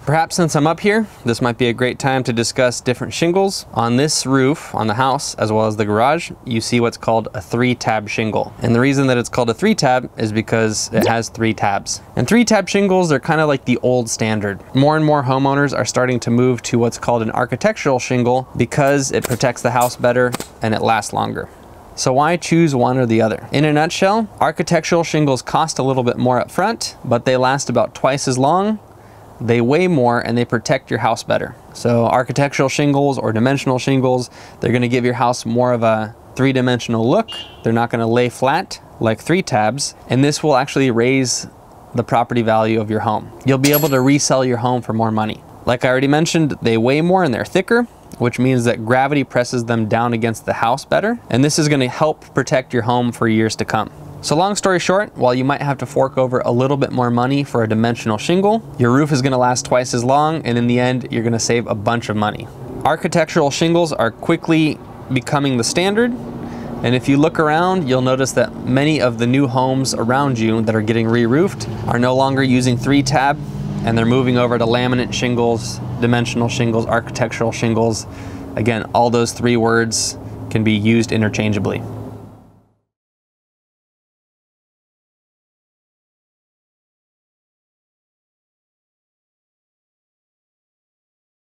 Perhaps since I'm up here, this might be a great time to discuss different shingles. On this roof, on the house, as well as the garage, you see what's called a 3-tab shingle. And the reason that it's called a 3-tab is because it has 3 tabs. And 3-tab shingles are kind of like the old standard. More and more homeowners are starting to move to what's called an architectural shingle because it protects the house better and it lasts longer. So why choose one or the other? In a nutshell, architectural shingles cost a little bit more up front, but they last about twice as long. They weigh more and they protect your house better. So architectural shingles or dimensional shingles, they're gonna give your house more of a 3-dimensional look. They're not gonna lay flat like 3 tabs, and this will actually raise the property value of your home. You'll be able to resell your home for more money. Like I already mentioned, they weigh more and they're thicker, which means that gravity presses them down against the house better, and this is gonna help protect your home for years to come. So long story short, while you might have to fork over a little bit more money for a dimensional shingle, your roof is gonna last twice as long, and in the end, you're gonna save a bunch of money. Architectural shingles are quickly becoming the standard, and if you look around, you'll notice that many of the new homes around you that are getting re-roofed are no longer using 3-tab, and they're moving over to laminate shingles, dimensional shingles, architectural shingles. Again, all those 3 words can be used interchangeably.